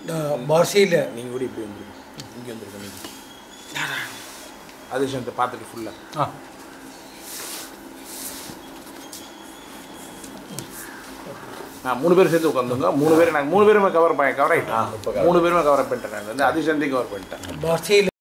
வார்ஷையில் நீங்கள் கூட இப்படி வந்துருக்கு இங்கே வந்துருக்கு அதிர்ஷ்டத்தை பார்த்துட்டு ஃபுல்லாக மூணு பேர் சேர்த்து உட்காந்துங்க. மூணு பேர் நாங்கள் மூணு பேருமே கவர் ஆகிட்டோம். 3 பேருமே கவர் பண்ணிட்டேன். நான் வந்து அதிர்ஷ்டத்தையும் கவர் பண்ணிட்டேன்.